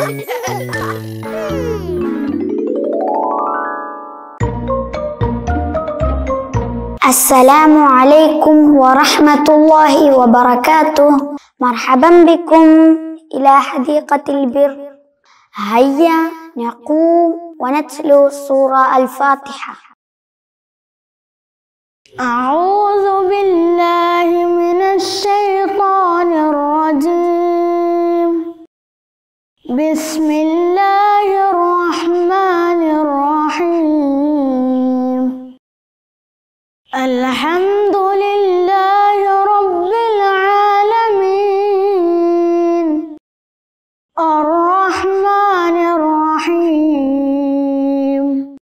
السلام عليكم ورحمة الله وبركاته. مرحبا بكم إلى حديقة البر. هيا نقوم ونتلو سورة الفاتحة. أعوذ بالله من الشيطان الرجيم. بسم الله الرحمن الرحيم. الحمد لله رب العالمين الرحمن الرحيم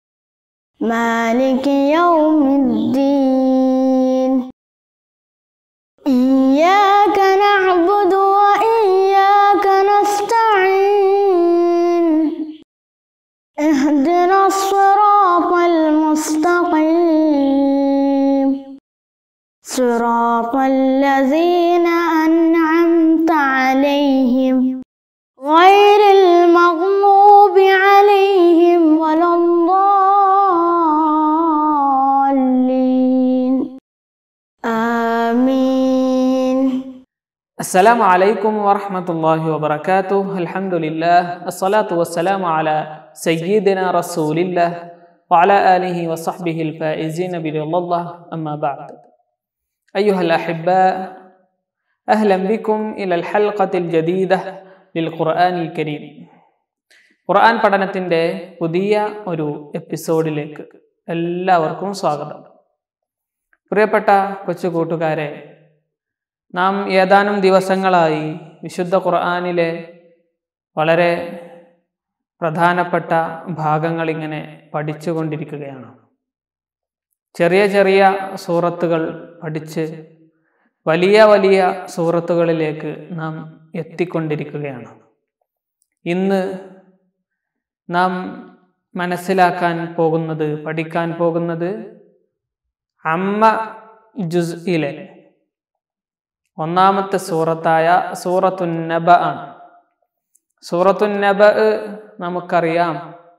مالك يوم الدين إياك نعبد وإياك نستعين اهدنا الصراط المستقيم صراط الذين أنعمت عليهم غير المغضوب عليهم ولا الضالين آمين. السلام عليكم ورحمة الله وبركاته. الحمد لله الصلاة والسلام على سيدنا رسول الله وعلى آله وصحبه الفائزين برضا الله. أما بعد، أيها الأحباء، أهلا بكم إلى الحلقة الجديدة للقرآن الكريم. ഖുർആൻ പഠനത്തിൻ്റെ പുതിയ ഒരു എപ്പിസോഡിലേക്ക് എല്ലാവർക്കും സ്വാഗതം. പ്രിയപ്പെട്ട കൊച്ചു കൂട്ടുകാരെ, നാം ഏതാനും ദിവസങ്ങളായി വിശുദ്ധ ഖുർആനിലെ വളരെ പ്രധാനപ്പെട്ട ഭാഗങ്ങൾ ഇങ്ങനെ പഠിച്ചുകൊണ്ടിരിക്കുകയാണ്. ചെറിയ ചെറിയ സൂറത്തുകൾ പഠിച്ച് വലിയ വലിയ സൂറത്തുകളിലേക്ക് നാം എത്തിക്കൊണ്ടിരിക്കുകയാണ്. ഇന്ന് നാം മനസ്സിലാക്കാൻ പോകുന്നത്, പഠിക്കാൻ പോകുന്നത് അമ്മ ജുസ്ഇലെ ഒന്നാമത്തെ സൂറത്തായ സൂറത്തുൻ നബ ആണ്. സൂറത്തുൻ നബ നമുക്കറിയാം,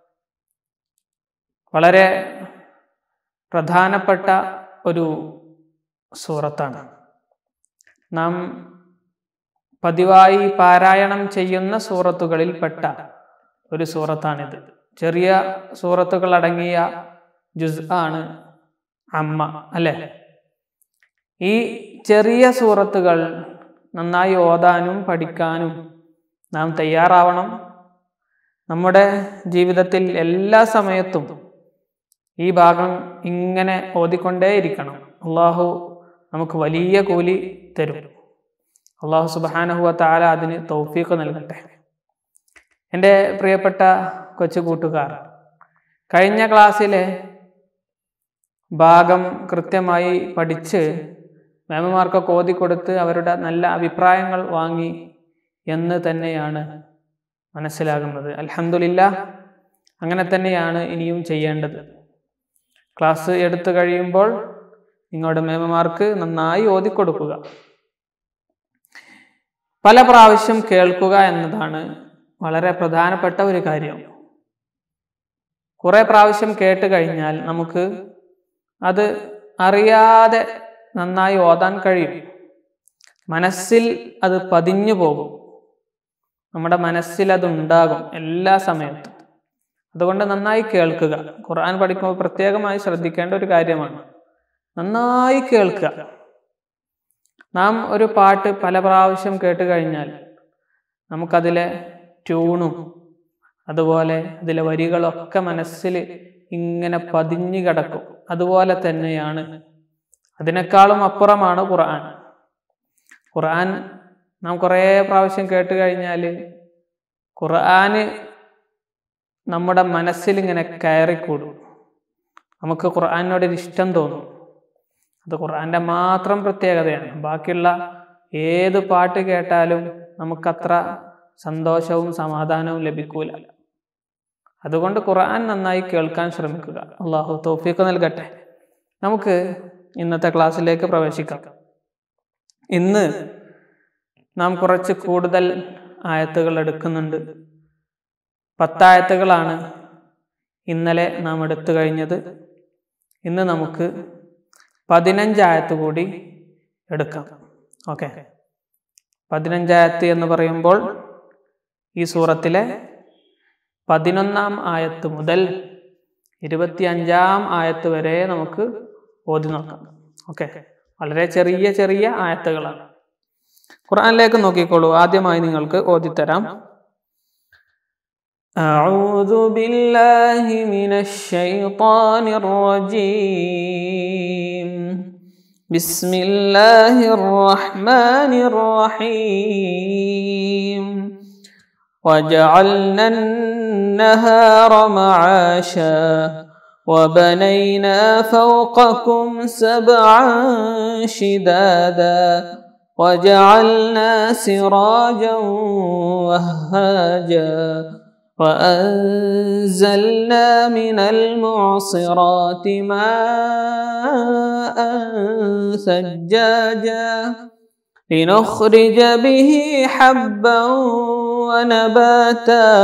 വളരെ പ്രധാനപ്പെട്ട ഒരു സൂറത്താണ്. നാം പതിവായി പാരായണം ചെയ്യുന്ന സൂറത്തുകളിൽപ്പെട്ട ഒരു സൂറത്താണിത്. ചെറിയ സൂറത്തുകൾ അടങ്ങിയ ജുസ് ആണ് അമ്മ, അല്ലേ? ഈ ചെറിയ സൂറത്തുകൾ നന്നായി ഓതാനും പഠിക്കാനും നാം തയ്യാറാവണം. നമ്മുടെ ജീവിതത്തിൽ എല്ലാ സമയത്തും ഈ ഭാഗം ഇങ്ങനെ ഓതിക്കൊണ്ടേയിരിക്കണം. അള്ളാഹു നമുക്ക് വലിയ കൂലി തരും. അള്ളാഹു സുബ്ഹാനഹു വ തആല അതിന് തൗഫീഖ് നൽകട്ടെ. എൻ്റെ പ്രിയപ്പെട്ട കൊച്ചു കൂട്ടുകാർ, കഴിഞ്ഞ ക്ലാസ്സിലെ ഭാഗം കൃത്യമായി പഠിച്ച് മാമുമാർക്കൊക്കെ ഓതിക്കൊടുത്ത് അവരുടെ നല്ല അഭിപ്രായങ്ങൾ വാങ്ങി എന്ന് തന്നെയാണ് മനസ്സിലാകുന്നത്. അൽഹംദുലില്ലാഹ്, അങ്ങനെ തന്നെയാണ് ഇനിയും ചെയ്യേണ്ടത്. ക്ലാസ് എടുത്തു കഴിയുമ്പോൾ നിങ്ങളുടെ മേമമാർക്ക് നന്നായി ഓതിക്കൊടുക്കുക. പല പ്രാവശ്യം കേൾക്കുക എന്നതാണ് വളരെ പ്രധാനപ്പെട്ട ഒരു കാര്യം. കുറെ പ്രാവശ്യം കേട്ട് കഴിഞ്ഞാൽ നമുക്ക് അത് അറിയാതെ നന്നായി ഓതാൻ കഴിയും. മനസ്സിൽ അത് പതിഞ്ഞു പോകും. നമ്മുടെ മനസ്സിൽ അത് ഉണ്ടാകും എല്ലാ സമയത്തും. അതുകൊണ്ട് നന്നായി കേൾക്കുക. ഖുർആൻ പഠിക്കുമ്പോൾ പ്രത്യേകമായി ശ്രദ്ധിക്കേണ്ട ഒരു കാര്യമാണ്, നന്നായി കേൾക്കുക. നാം ഒരു പാട്ട് പല പ്രാവശ്യം കേട്ട് കഴിഞ്ഞാൽ നമുക്കതിലെ ട്യൂണും അതുപോലെ അതിലെ വരികളൊക്കെ മനസ്സിൽ ഇങ്ങനെ പതിഞ്ഞു കിടക്കും. അതുപോലെ തന്നെയാണ്, അതിനേക്കാളും അപ്പുറമാണ് ഖുർആൻ. ഖുർആൻ നാം കുറേ പ്രാവശ്യം കേട്ട് കഴിഞ്ഞാൽ ഖുർആന് നമ്മുടെ മനസ്സിൽ ഇങ്ങനെ കയറിക്കൂടും. നമുക്ക് ഖുർആനോടൊരു ഇഷ്ടം തോന്നും. അത് ഖുർആന്റെ മാത്രം പ്രത്യേകതയാണ്. ബാക്കിയുള്ള ഏത് പാട്ട് കേട്ടാലും നമുക്കത്ര സന്തോഷവും സമാധാനവും ലഭിക്കൂല. അതുകൊണ്ട് ഖുർആൻ നന്നായി കേൾക്കാൻ ശ്രമിക്കുക. അള്ളാഹു തൗഫീഖ് നൽകട്ടെ. നമുക്ക് ഇന്നത്തെ ക്ലാസ്സിലേക്ക് പ്രവേശിക്കാം. ഇന്ന് നാം കുറച്ച് കൂടുതൽ ആയത്തുകൾ എടുക്കുന്നുണ്ട്. 10 ആയത്തുകളാണ് ഇന്നലെ നാം എടുത്തു കഴിഞ്ഞത്. ഇന്ന് നമുക്ക് 15 ആയത്ത് കൂടി എടുക്കാം. ഓക്കെ, 15 ആയത്ത് എന്ന് പറയുമ്പോൾ ഈ സൂറത്തിലെ 11-ാം ആയത്ത് മുതൽ 25-ാം ആയത്ത് വരെ നമുക്ക് ഓതി നോക്കാം. ഓക്കെ, വളരെ ചെറിയ ചെറിയ ആയത്തുകളാണ്. ഖുർആനിലേക്ക് നോക്കിക്കോളൂ. ആദ്യമായി നിങ്ങൾക്ക് ഓതിത്തരാം. അഊദു ബില്ലാഹി മിനശ് ശൈത്വാനിർ റജീം. ബിസ്മില്ലാഹിർ റഹ്മാനിർ റഹീം. وجعلنا النهار معاشا وبنينا فوقكم 7 شدادا وجعلنا سراجا وهاجا وأنزلنا من المعصرات ماء ثجاجا لنخرج به حبا ونباتا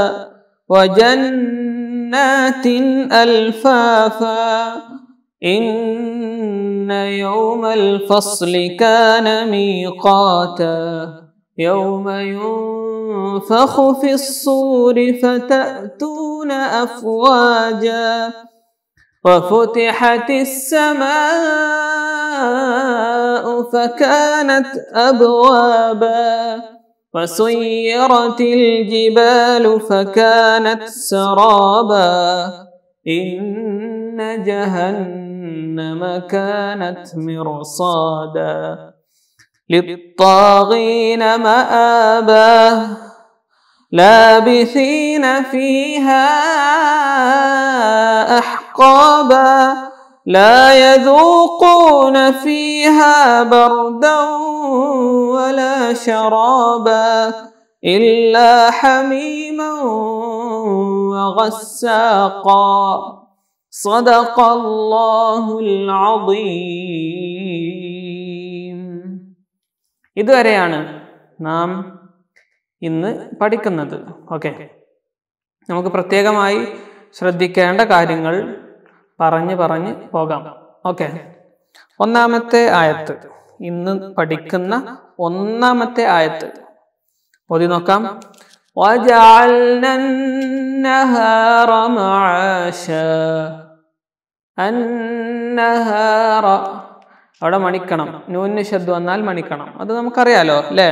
وجنات ألفافا إن يوم الفصل كان ميقاتا يوم ينفخ في الصور فتأتون أفواجا وفتحت السماء فكانت أبوابا وسيرت الجبال فكانت سرابا إن جهنم كانت مرصادا للطاغين مآبا لابثين فيها أحقابا لا يذوقون فيها بردا ولا شرابا إلا حميما وغساقا صدق الله العظيم. ഇതുവരെയാണ് നാം ഇന്ന് പഠിക്കുന്നത്. ഓക്കെ, നമുക്ക് പ്രത്യേകമായി ശ്രദ്ധിക്കേണ്ട കാര്യങ്ങൾ പറഞ്ഞു പോകാം. ഓക്കെ, ഒന്നാമത്തെ ആയത്ത്, ഇന്ന് പഠിക്കുന്ന ഒന്നാമത്തെ ആയത്ത് ഓതി നോക്കാം. وجعلنا النهار معاشا. النهار അവിടെ മണിക്കണം, നൂന് ശബ്ദം വന്നാൽ മണിക്കണം, അത് നമുക്കറിയാലോ അല്ലേ.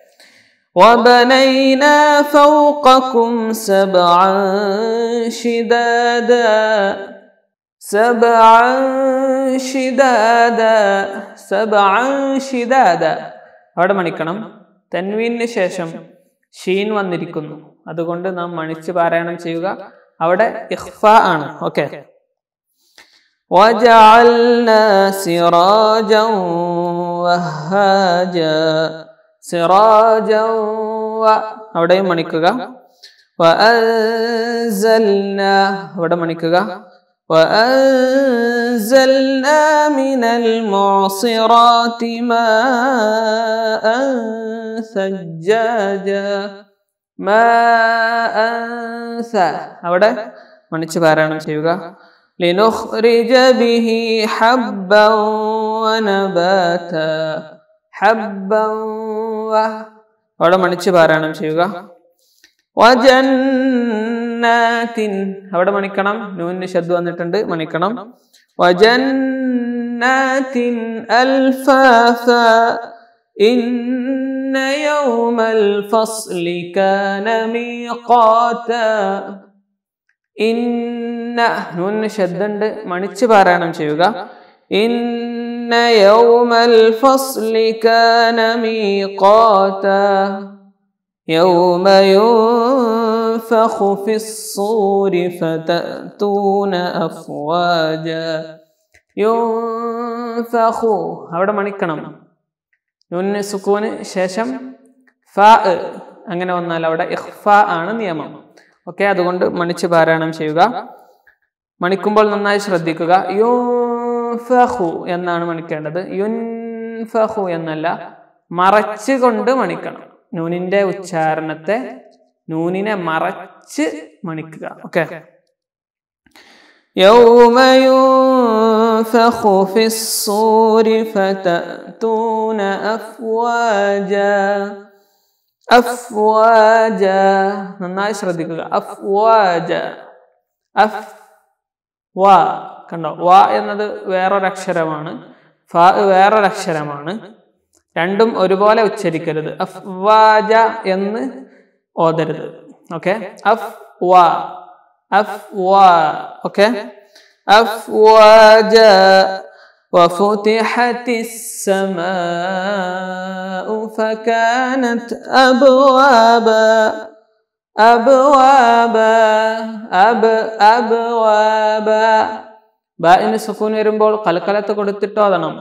وبنينا فوقكم 7 شدادا. 7 شدادا അവിടെ മണിക്കണം. തൻവീനു ശേഷം ഷീൻ വന്നിരിക്കുന്നു, അതുകൊണ്ട് നാം മണിച്ച് പാരായണം ചെയ്യുക. അവിടെ ഇഖ്ഫ ആണ്. ഓക്കെ, وجعلنا سراجا وهاجا. സിറാജാ അവിടെയും മണിക്കുക. وأنزلنا അവിടെ മണിക്കുക. وأنزلنا من المعصرات ماء ثجاجا. ماء അവിടെ മണിച്ച് പാരായണം ചെയ്യുക. لنخرج به حبا ونباتا. حبا അവിടെ മണിച്ച് പാരായണം ചെയ്യുക. വജന്നാത്തിൻ അവിടെ മണിക്കണം, നൂനിന് ശബ്ദം വന്നിട്ടുണ്ട്, മണിക്കണം. വജന്നാത്തിൻ അൽഫാഫ. ഇന്ന യൗമൽ ഫസ്ലി കാന മീഖാതാ. ഇന്ന നൂനിന് ശബ്ദമുണ്ട്, മണിച്ച് പാരായണം ചെയ്യുക. إن يوم الفصل كان ميقاتا يوم ينفخ في الصور فتأتون أفواجا. ينفخ അവിടെ മണിക്കണം, നൂന് സുക്കൂന് ശേഷം ഫാ അങ്ങനെ വന്നാൽ അവിടെ ഇഖ്ഫ ആണ് നിയമം. ഓക്കെ, അതുകൊണ്ട് മണിച്ച് പാരായണം ചെയ്യുക. മണിക്കുമ്പോൾ നന്നായി ശ്രദ്ധിക്കുക. യുൻഫഖു എന്നാണ് മണിക്കേണ്ടത്, യുൻഫഖു എന്നല്ല. മറച്ചുകൊണ്ട് മണിക്കണം. നൂനിന്റെ ഉച്ചാരണത്തെ, നൂനിനെ മറച്ച് മറിച്ച് മണിക്കുക. ഓക്കെ. يوم ينفخ في الصور فتأتون أفواجا. അഫ്വാജ നന്നായി ശ്രദ്ധിക്കുക. അഫ്വാജ അഫ് വാ കണ്ടോ? വാ എന്നത് വേറൊരക്ഷരമാണ്, ഫ വേറൊരക്ഷരമാണ്. രണ്ടും ഒരുപോലെ ഉച്ചരിക്കരുത്. അഫ്വാജ എന്ന് ഓതരുത്. ഓക്കെ. അഫ് വാ അഫ് വാ. ഓക്കെ. അഫ്വാജ وفتحت السماء فكانت أبوابا. أبوابا أبوابا. ബാഇന് സുക്കൂൻ വരുമ്പോൾ കലക്കലത്ത് കൊടുത്തിട്ട് ഓതണം.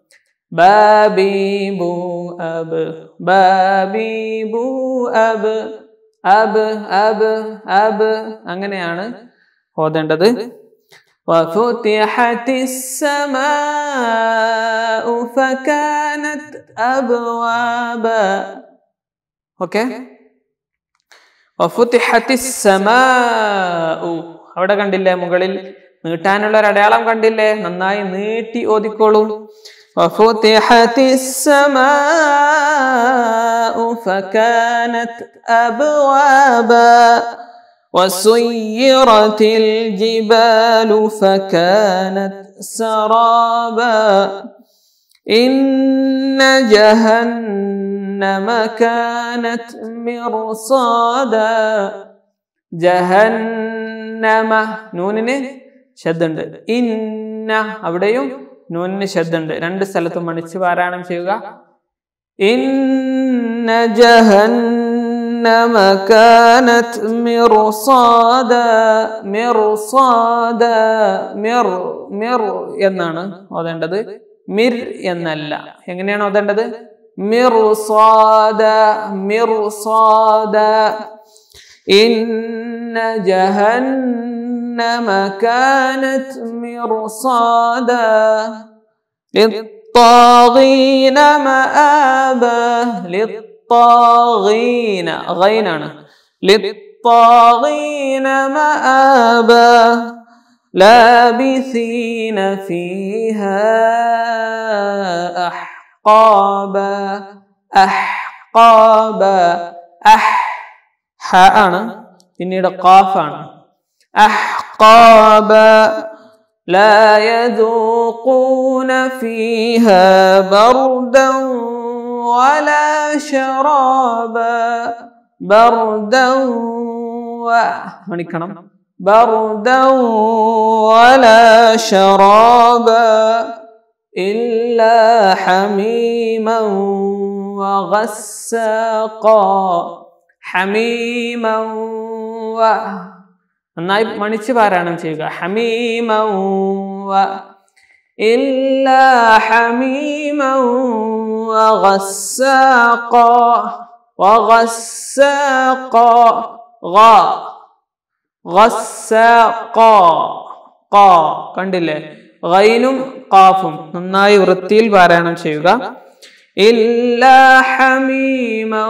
ബാബീബു അബ് ബാബീബു അബ് അബ് അബ് അബ് അങ്ങനെയാണ് ഓതേണ്ടത്. وفتحت السماء فكانت أبوابا. ഓക്കെ. وفتحت السماء അവിടെ കണ്ടില്ലേ, മുകളിൽ നീട്ടാനുള്ള ഒരു അടയാളം കണ്ടില്ലേ? നന്നായി നീട്ടി ഓതിക്കോളൂ. وفتحت السماء فكانت أبوابا وسيرت الجبال فكانت سرابا إن جهنم كانت مرصادا. ജഹന്നമ നൂനിന് ശബ്ദമുണ്ട്. ഇന്ന അവിടെയും നൂനിന് ശബ്ദമുണ്ട്. രണ്ട് സ്ഥലത്തും മണിച്ച് പാരായണം ചെയ്യുക. ഇന്ന ജഹന്നമ കാനത് മിർസാദ. മിർസാദ മിർ മിർ എന്നാണ് ഓതേണ്ടത്, മിർ എന്നല്ല. എങ്ങനെയാണ് ഓതേണ്ടത്? മിർസാദ മിർസാദ. ഇന്ന ജഹന്നമ കാനത് മിർസാദ ലിത്താഗീന മആബ. ലിത്താഗീന ഗൈനാണ്. ലിത്താഗീന മആബ ലാബിസീന ഫീഹാ അഹ്ഖാബ. അഹ്ഖാബ അഹ് ഹ ആണ്, പിന്നീട് ഖാഫ് ആണ്. അഹ്ഖാബ ലാ യദൂഖൂന ഫീഹാ ബർദൻ വലാ ശറാബ. ബർദൻ മണിക്കണം. ബർദൻ വലാ ശറാബ ഇല്ലാ ഹമീമൻ വഗസ്സാഖാ. ഹമീമൻ വ നന്നായി മണിച്ച് പാരായണം ചെയ്യുക. ഹമീമൻ വ ഇല്ലാ ഹമീമൻ വഗസ്സാഖാ. വഗസ്സാഖാ ഗ ഗസ്സാഖാ ഖാ കണ്ടില്ലേ? ഗൈനും ഖാഫും നന്നായി വൃത്തിയിൽ പാരായണം ചെയ്യുക. ഇല്ലാ ഹമീമൻ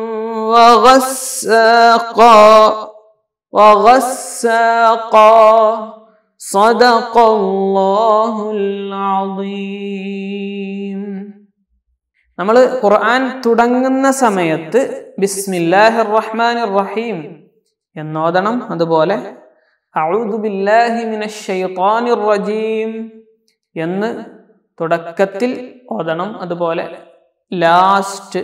വഗസ്സാഖാ വഗസ്സാഖാ സദഖല്ലാഹുൽ അദീം. നമ്മൾ ഖുർആൻ തുടങ്ങുന്ന സമയത്ത് ബിസ്മില്ലാഹിർ റഹ്മാനിർ റഹീം എന്നോദണം. അതുപോലെ അഊദു ബില്ലാഹി മിനശ് ശൈത്വാനിർ റജീം എന്ന് തുടക്കത്തിൽ ഓതണം. അതുപോലെ ലാസ്റ്റ്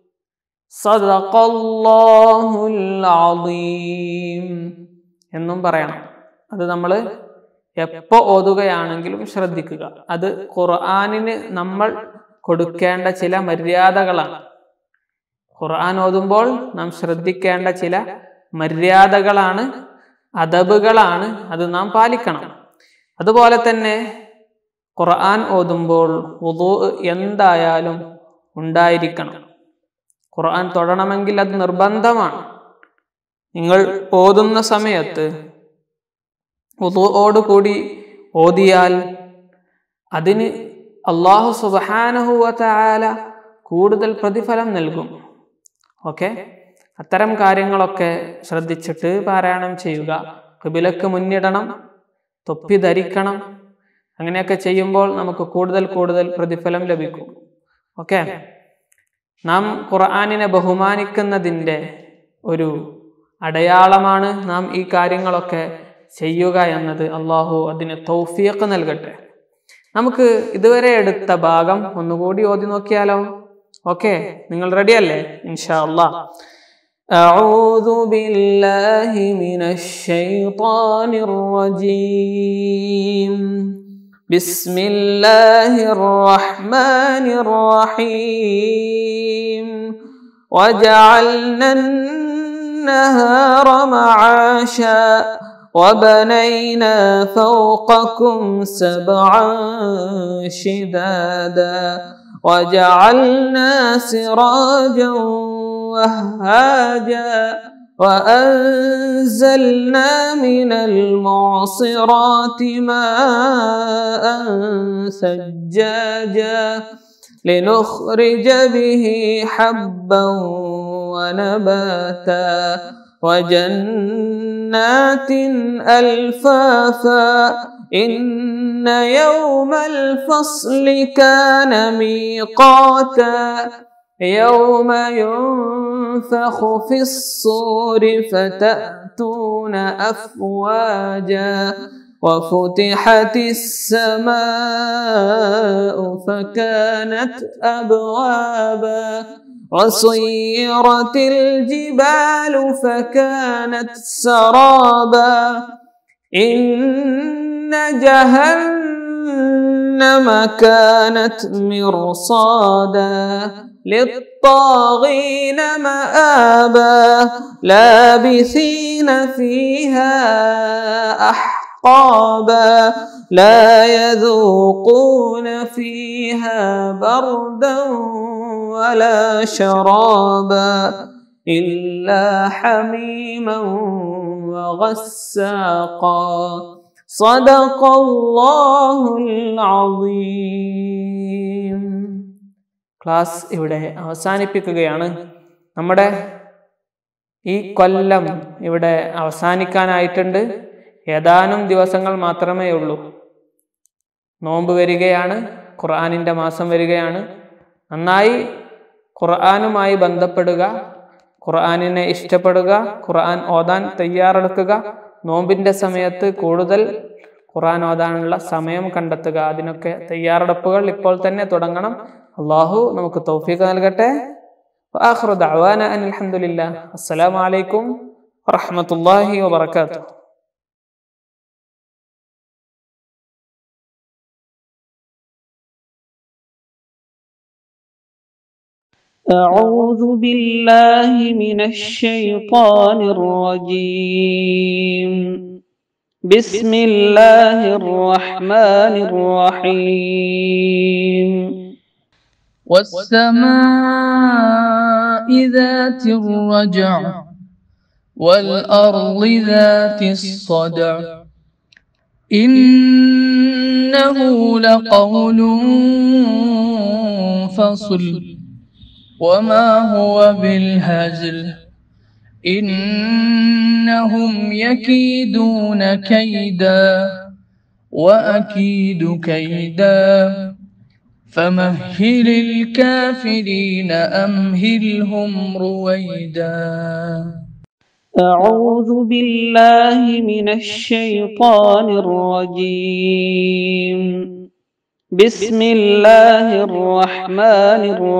സദഖല്ലാഹുൽ അദീം എന്നും പറയണം. അത് നമ്മൾ എപ്പോൾ ഓതുകയാണെങ്കിലും ശ്രദ്ധിക്കുക. അത് ഖുർആനിന് നമ്മൾ കൊടുക്കേണ്ട ചില മര്യാദകളാണ്. ഖുർആൻ ഓതുമ്പോൾ നാം ശ്രദ്ധിക്കേണ്ട ചില മര്യാദകളാണ്, അദബുകളാണ്. അത് നാം പാലിക്കണം. അതുപോലെ തന്നെ ഖുർആൻ ഓതുമ്പോൾ വുദൂ എന്തായാലും ഉണ്ടായിരിക്കണം. ഖുർആൻ തൊടണമെങ്കിൽ അത് നിർബന്ധമാണ്. നിങ്ങൾ ഓതുന്ന സമയത്ത് വുദൂഓട് കൂടി ഓതിയാൽ അതിന് അല്ലാഹു സുബ്ഹാനഹു വ തആല കൂടുതൽ പ്രതിഫലം നൽകും. ഓക്കെ. അത്തരം കാര്യങ്ങളൊക്കെ ശ്രദ്ധിച്ചിട്ട് പാരായണം ചെയ്യുക. ഖിബിലക്ക് മുന്നിടണം, തൊപ്പി ധരിക്കണം. അങ്ങനെയൊക്കെ ചെയ്യുമ്പോൾ നമുക്ക് കൂടുതൽ പ്രതിഫലം ലഭിക്കും. ഓക്കെ, നാം ഖുർആനിനെ ബഹുമാനിക്കുന്നതിൻ്റെ ഒരു അടയാളമാണ് നാം ഈ കാര്യങ്ങളൊക്കെ ചെയ്യുക എന്നത്. അള്ളാഹു അതിന് തൗഫീഖ് നൽകട്ടെ. നമുക്ക് ഇതുവരെ എടുത്ത ഭാഗം ഒന്നുകൂടി ഓതി നോക്കിയാലോ? ഓക്കെ, നിങ്ങൾ റെഡിയല്ലേ? ഇൻഷാ അല്ലാഹ്. أعوذ بالله من الشيطان الرجيم. بسم الله الرحمن الرحيم. وجعلنا النهار معاشا وبنينا فوقكم سبعا شدادا وجعلنا سراجا وهاجا وأنزلنا من المعصرات ماء ثجاجا لنخرج به حبا ونباتا وجنات ألفافا إن يوم الفصل كان ميقاتا يوم ينفخ في الصور فتأتون أفواجا وفتحت السماء فكانت أبوابا وسيرت الجبال فكانت سرابا إن جهنم كانت مرصادا للطاغين مآبا لابثين فيها أحقابا لا يذوقون فيها بردا ولا شرابا إلا حميما وغساقا صدق الله العظيم. ക്ലാസ് ഇവിടെ അവസാനിപ്പിക്കുകയാണ്. നമ്മുടെ ഈ കൊല്ലം ഇവിടെ അവസാനിക്കാനായിട്ടുണ്ട്. ഏതാനും ദിവസങ്ങൾ മാത്രമേ ഉള്ളൂ. നോമ്പ് വരികയാണ്, ഖുർആനിൻ്റെ മാസം വരികയാണ്. നന്നായി ഖുർആനുമായി ബന്ധപ്പെടുക, ഖുർആനിനെ ഇഷ്ടപ്പെടുക, ഖുർആൻ ഓതാൻ തയ്യാറെടുക്കുക. നോമ്പിൻ്റെ സമയത്ത് കൂടുതൽ ഖുർആൻ ഓതാനുള്ള സമയം കണ്ടെത്തുക. അതിനൊക്കെ തയ്യാറെടുപ്പുകൾ ഇപ്പോൾ തന്നെ തുടങ്ങണം. അള്ളാഹു നമുക്ക് തൗഫീഖ് നൽകട്ടെ. വആഖിറു ദഅവാന അനിൽ ഹംദുലില്ലാഹ്. അസ്സലാമു അലൈക്കും വറഹ്മത്തുള്ളാഹി വബറകാതുഹു. أعوذ بالله من الشيطان الرجيم. بسم الله الرحمن الرحيم. والسماء ذات الرجع والأرض ذات الصدع إنه لقول فصل وما هو بالهزل إنهم يكيدون كيدا وأكيد كيدا فمهل الكافرين أمهلهم رويدا. أعوذ بالله من الشيطان الرجيم. بسم الله الرحمن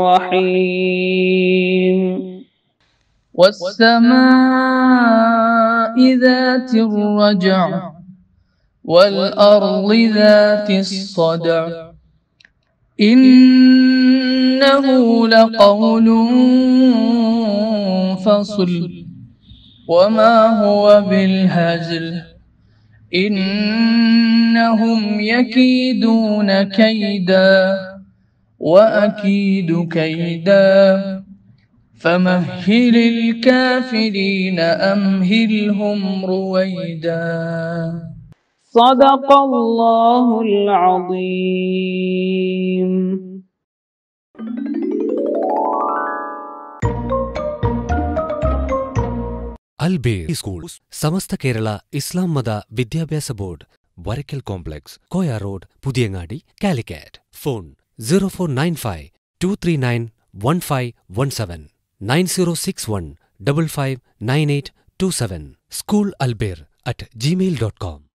الرحيم. والسماء ذات الرجع والأرض ذات الصدع إنه لقول فصل وما هو بالهزل إنهم يكيدون كيدا وأكيد كيدا فمهل الكافرين أمهلهم رويدا. صدق الله العظيم. അൽബീർ school, Samastha Kerala Islam Matha Vidyabhyasa board, Varakkal complex, Koya road, Puthiyangadi, Calicut. Phone 0495 239 1517 9061 559827. school albir@gmail.com.